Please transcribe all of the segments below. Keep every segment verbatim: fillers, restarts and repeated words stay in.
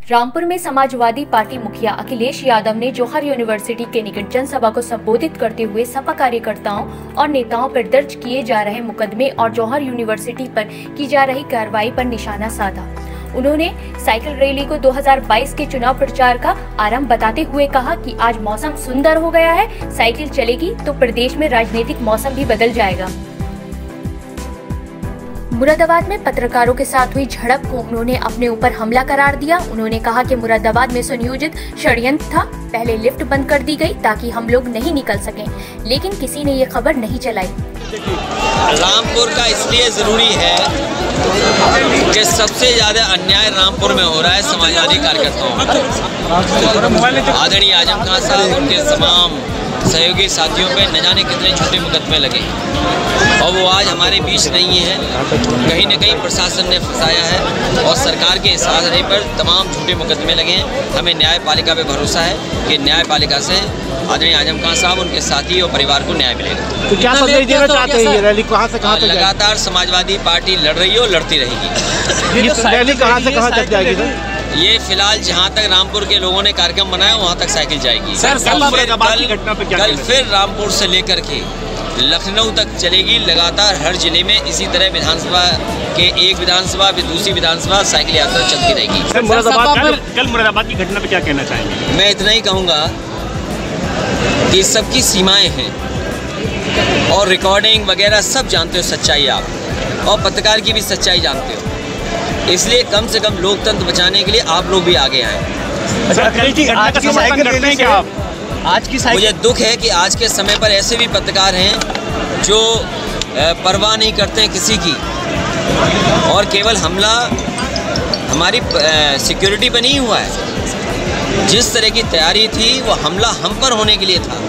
रामपुर में समाजवादी पार्टी मुखिया अखिलेश यादव ने जौहर यूनिवर्सिटी के निकट जनसभा को संबोधित करते हुए सपा कार्यकर्ताओं और नेताओं पर दर्ज किए जा रहे मुकदमे और जौहर यूनिवर्सिटी पर की जा रही कार्रवाई पर निशाना साधा। उन्होंने साइकिल रैली को दो हज़ार बाईस के चुनाव प्रचार का आरंभ बताते हुए कहा कि आज मौसम सुंदर हो गया है, साइकिल चलेगी तो प्रदेश में राजनीतिक मौसम भी बदल जाएगा। मुरादाबाद में पत्रकारों के साथ हुई झड़प को उन्होंने अपने ऊपर हमला करार दिया। उन्होंने कहा कि मुरादाबाद में सुनियोजित षड्यंत्र था। पहले लिफ्ट बंद कर दी गई ताकि हम लोग नहीं निकल सकें, लेकिन किसी ने ये खबर नहीं चलाई। रामपुर का इसलिए जरूरी है कि सबसे ज्यादा अन्याय रामपुर में हो रहा है समाजवादी कार्यकर्ताओं। आदरणीय आजम खान साहब, उनके तमाम सहयोगी साथियों पे न जाने कितने झूठे मुकदमे लगे और वो आज हमारे बीच नहीं है। कहीं न कहीं प्रशासन ने फंसाया है और सरकार के इशारे पर तमाम झूठे मुकदमे लगे हैं। हमें न्यायपालिका पे भरोसा है कि न्यायपालिका से आदरणीय आजम खान साहब, उनके साथी और परिवार को न्याय मिलेगा। तो क्या संदेश देना चाहते हैं? ये रैली कहाँ से कहाँ तक लगातार समाजवादी पार्टी लड़ रही है और लड़ती रहेगी। रैली कहाँ से कहाँ तक जाएगी सर? ये फिलहाल जहाँ तक रामपुर के लोगों ने कार्यक्रम बनाया वहाँ तक साइकिल जाएगी। सर, कल फिर कल, कल फिर रामपुर से लेकर के लखनऊ तक चलेगी। लगातार हर जिले में इसी तरह विधानसभा के एक विधानसभा फिर दूसरी विधानसभा साइकिल यात्रा चलती रहेगी। सर, मुरादाबाद कल, कल मुरादाबाद की घटना पे क्या कहना चाहेंगे? मैं इतना ही कहूँगा कि सबकी सीमाएं हैं और रिकॉर्डिंग वगैरह सब जानते हो सच्चाई आप, और पत्रकार की भी सच्चाई जानते हो। इसलिए कम से कम लोकतंत्र बचाने के लिए आप लोग भी आगे आए। मुझे दुख है कि आज के समय पर ऐसे भी पत्रकार हैं जो परवाह नहीं करते हैं किसी की, और केवल हमला हमारी सिक्योरिटी पर नहीं हुआ है। जिस तरह की तैयारी थी वो हमला हम पर होने के लिए था।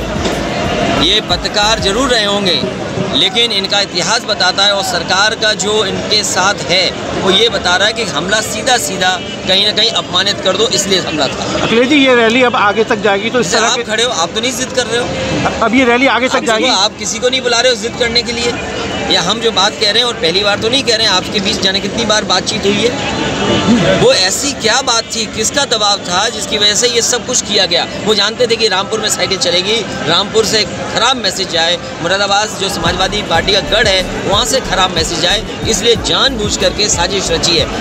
ये पत्रकार जरूर रहे होंगे, लेकिन इनका इतिहास बताता है और सरकार का जो इनके साथ है वो ये बता रहा है कि हमला सीधा सीधा कहीं ना कहीं अपमानित कर दो, इसलिए हमला था। अखिलेश जी, ये रैली अब आगे तक जाएगी तो इस तरह आप खड़े हो, आप तो नहीं जिद कर रहे हो। अब ये रैली आगे तक जाएगी। आप किसी को नहीं बुला रहे हो जिद करने के लिए, या हम जो बात कह रहे हैं और पहली बार तो नहीं कह रहे हैं, आपके बीच जाने कितनी बार बातचीत हुई है। वो ऐसी क्या बात थी, किसका दबाव था जिसकी वजह से ये सब कुछ किया गया? वो जानते थे कि रामपुर में साइकिल चलेगी, रामपुर से खराब मैसेज जाए, मुरादाबाद जो समाजवादी पार्टी का गढ़ है वहाँ से खराब मैसेज जाए, इसलिए जानबूझ करके साजिश रची है।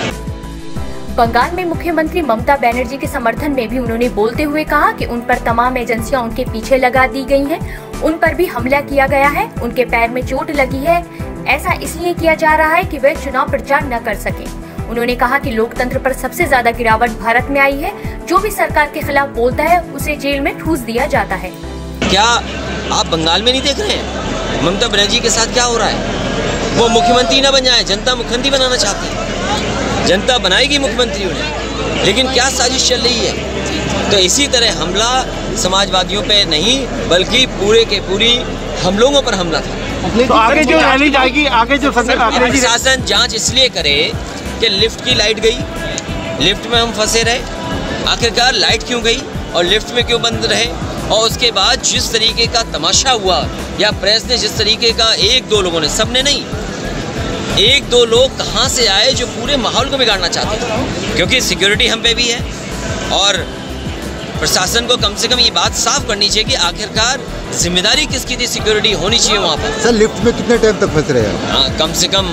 बंगाल में मुख्यमंत्री ममता बनर्जी के समर्थन में भी उन्होंने बोलते हुए कहा कि उन पर तमाम एजेंसियां उनके पीछे लगा दी गई हैं, उन पर भी हमला किया गया है, उनके पैर में चोट लगी है। ऐसा इसलिए किया जा रहा है कि वे चुनाव प्रचार न कर सकें। उन्होंने कहा कि लोकतंत्र पर सबसे ज्यादा गिरावट भारत में आई है। जो भी सरकार के खिलाफ बोलता है उसे जेल में ठूस दिया जाता है। क्या आप बंगाल में नहीं देख रहे हैं ममता बनर्जी के साथ क्या हो रहा है? वो मुख्यमंत्री न बन जाए, जनता मुख्यमंत्री बनाना चाहती है। जनता बनाएगी मुख्यमंत्री उन्हें, लेकिन क्या साजिश चल रही है? तो इसी तरह हमला समाजवादियों पे नहीं बल्कि पूरे के पूरी हम लोगों पर हमला था। तो आगे जो रैली जाएगी, आगे जो प्रशासन जांच इसलिए करे कि लिफ्ट की लाइट गई, लिफ्ट में हम फंसे रहे, आखिरकार लाइट क्यों गई और लिफ्ट में क्यों बंद रहे, और उसके बाद जिस तरीके का तमाशा हुआ या प्रेस ने जिस तरीके का, एक दो लोगों ने, सबने नहीं, एक दो लोग कहाँ से आए जो पूरे माहौल को बिगाड़ना चाहते थे। क्योंकि सिक्योरिटी हम पे भी है और प्रशासन को कम से कम ये बात साफ करनी चाहिए कि आखिरकार जिम्मेदारी किसकी थी, सिक्योरिटी होनी चाहिए वहाँ पर। सर, लिफ्ट में कितने टाइम तक फंस रहे हैं? हाँ, कम से कम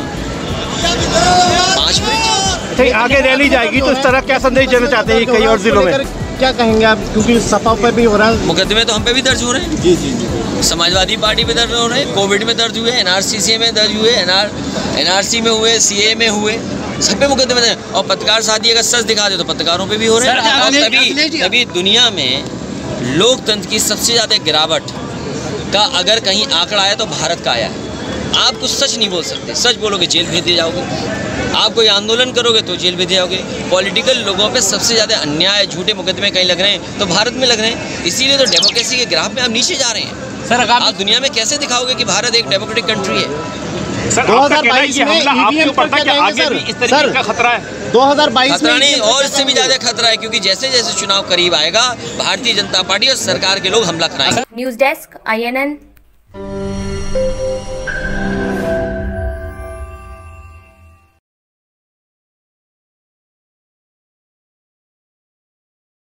पाँच मिनट। आगे रैली जाएगी तो इस तरह क्या संदेश देना चाहते हैं कई और जिलों में? क्या कहेंगे आप, क्योंकि सपा पर भी हो रहा है मुकदमे, तो हम पे भी दर्ज हो रहे हैं। जी जी जी समाजवादी पार्टी पे दर्ज हो रहे हैं, कोविड में दर्ज हुए, एनआरसी में दर्ज हुए, एनआर एनआरसी में हुए, सीए में हुए, सब पे मुकदमे हैं। और पत्रकार साथी अगर सच दिखा दे तो पत्रकारों पे भी हो रहे हैं। और तभी तभी दुनिया में लोकतंत्र की सबसे ज़्यादा गिरावट का अगर कहीं आंकड़ा आया तो भारत का आया है। आप कुछ सच नहीं बोल सकते, सच बोलोगे जेल भेज दिए जाओगे, आप कोई आंदोलन करोगे तो जेल भेज दिए जाओगे। पॉलिटिकल लोगों पे सबसे ज़्यादा अन्याय, झूठे मुकदमे कहीं लग रहे हैं तो भारत में लग रहे हैं। इसीलिए तो डेमोक्रेसी के ग्राफ में आप नीचे जा रहे हैं। सर, आप दुनिया में कैसे दिखाओगे कि भारत एक डेमोक्रेटिक कंट्री है? सर, दो हज़ार बाईस में ईवीएम पर क्या कहेंगे सर? इस तरीके का खतरा है दो हज़ार बाईस में? खतरा नहीं, और इससे भी ज्यादा खतरा है, क्योंकि जैसे जैसे चुनाव करीब आएगा भारतीय जनता पार्टी और सरकार के लोग हमला कराएंगे। News desk, I N N.